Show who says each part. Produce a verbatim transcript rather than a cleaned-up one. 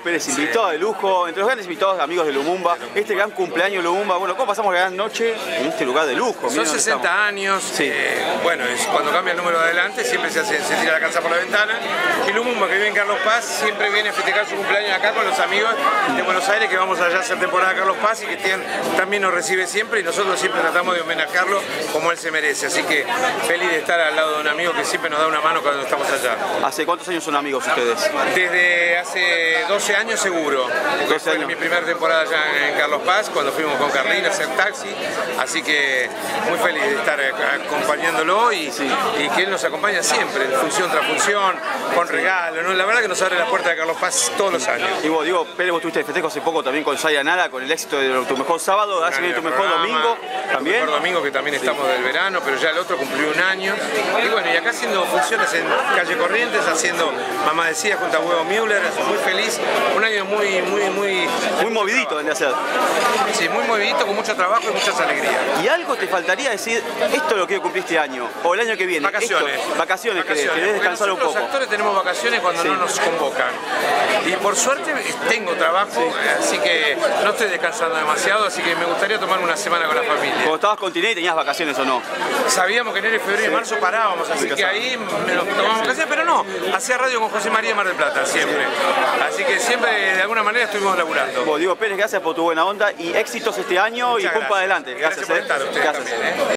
Speaker 1: Pérez, invitado de lujo, entre los grandes invitados amigos de Lumumba, este gran cumpleaños de Lumumba. Bueno, ¿cómo pasamos la gran noche en este lugar de lujo?
Speaker 2: Son sesenta años, sí. eh, bueno, es, cuando cambia el número de adelante siempre se, hace, se tira la casa por la ventana. Y Lumumba, que vive en Carlos Paz, siempre viene a festejar su cumpleaños acá con los amigos de Buenos Aires, que vamos allá a hacer temporada a Carlos Paz y que tienen, también nos recibe siempre, y nosotros siempre tratamos de homenajearlo como él se merece. Así que feliz de estar al lado de un amigo que siempre nos da una mano cuando estamos allá.
Speaker 1: ¿Hace cuántos años son amigos ustedes?
Speaker 2: Desde hace doce años seguro. Porque fue años. mi primera temporada allá en Carlos Paz, cuando fuimos con Carlín a hacer taxi. Así que muy feliz de estar acompañándolo y, sí. y que él nos acompaña siempre, en función tras función, con regalos, ¿no? La verdad que nos abre la puerta de Carlos Paz todos los años.
Speaker 1: Y vos, Diego Pérez, vos tuviste el festejo hace poco también con Saya Nara, con el éxito de Tu Mejor Sábado, hace Tu Mejor Domingo también.
Speaker 2: Tu Mejor Domingo, que también estamos sí. del verano, pero ya el otro cumplió un año. Y bueno, y acá haciendo funciones en Calle Corrientes, haciendo Mamá Decía junto a Huevo Müller, muy feliz, un año muy, muy, muy...
Speaker 1: Muy movidito vendría a ser.
Speaker 2: Sí, muy movidito, con mucho trabajo y muchas alegrías.
Speaker 1: ¿Y algo te faltaría decir, esto lo quiero cumplir este año, o el año que viene?
Speaker 2: Vacaciones.
Speaker 1: Esto, vacaciones,
Speaker 2: vacaciones.
Speaker 1: que debes descansar un poco.
Speaker 2: Los actores tenemos vacaciones cuando sí. no nos convocan. Y por suerte tengo trabajo, sí. así que no estoy descansando demasiado, así que me gustaría tomar una semana con la familia.
Speaker 1: Cuando estabas con Tinelli, ¿tenías vacaciones o no?
Speaker 2: Sabíamos que enero, febrero y
Speaker 1: sí.
Speaker 2: marzo parábamos, así que ahí me lo tomamos vacaciones, pero no, hacía radio con José María Mar del Plata, siempre. Así que siempre, de alguna manera, estuvimos laburando.
Speaker 1: Bueno, Diego Pérez, gracias por tu buena onda y éxitos este año. Muchas y pum para adelante.
Speaker 2: Gracias,
Speaker 1: gracias
Speaker 2: por
Speaker 1: eh.
Speaker 2: estar ustedes
Speaker 1: gracias.
Speaker 2: También, ¿eh?